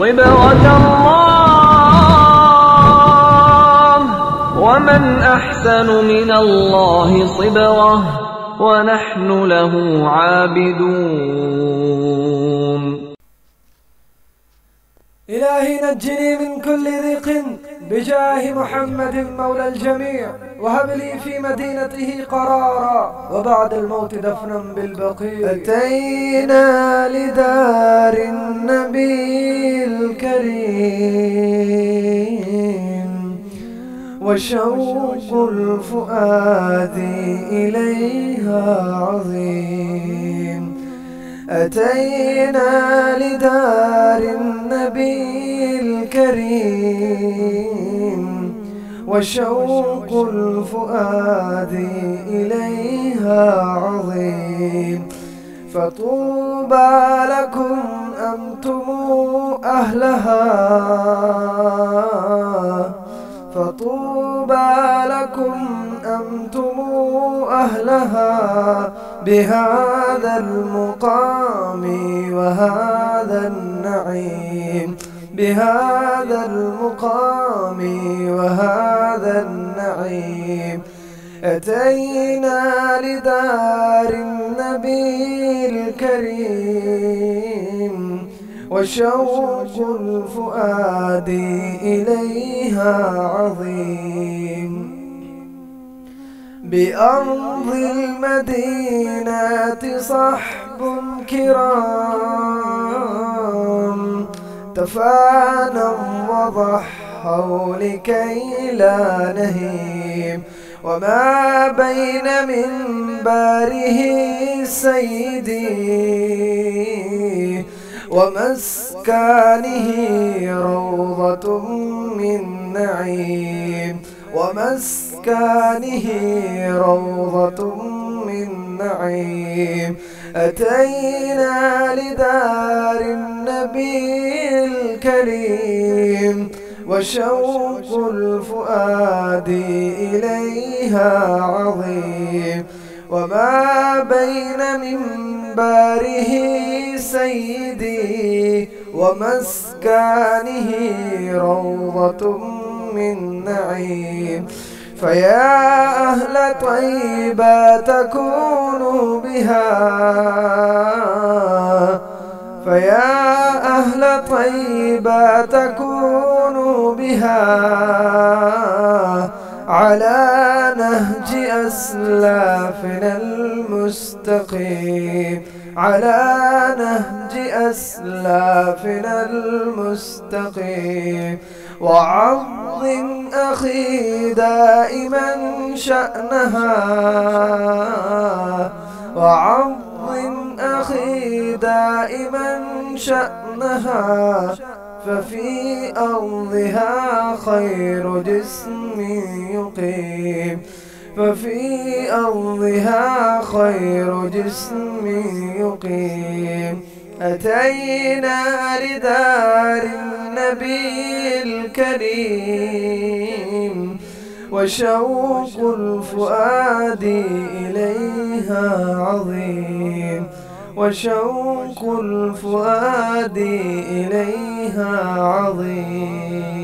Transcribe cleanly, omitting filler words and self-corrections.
صبغة الله، ومن أحسن من الله صبغة، ونحن له عابدون. إلهي نجني من كل ضيق بجاه محمد مولى الجميع، وهب لي في مدينته قرارا، وبعد الموت دفنا بالبقيع. أتينا لدار النبي الكريم، وشوق الفؤاد إليها عظيم. أتينا لدار النبي الكريم، وشوق الفؤاد إليها عظيم. فطوبى لكم أنتم أهلها، فطوبى لكم أنتم أهلها، بهذا المقام وهذا النعيم، بهذا المقام وهذا النعيم. أتينا لدار النبي الكريم، وشوق الفؤاد إليها عظيم. بأرض المدينة صحب كرام، تفانوا وضحوا لكي لا نهيم. وما بين منبره سيدي ومسكانه روضة من نعيم، ومسكانه روضة من نعيم. أتينا لدار النبي الكريم، وشوق الفؤاد إليها عظيم. وما بين منبره سيدي ومسكانه روضة من نعيم. فيا أهل طيبة تكونوا بها، فيا أهل طيبة تكونوا بها، على نهج أسلافنا المستقيم، على نهج أسلافنا المستقيم. وعظم أخي دائما شأنها، وعظم أخي دائما شأنها، ففي أرضها خير جسم يقيم، ففي أرضها خير جسم يقيم. أتينا لدار النبي الكريم، وشوق الفؤاد إليها عظيم، وشوق الفؤاد إليها عظيم.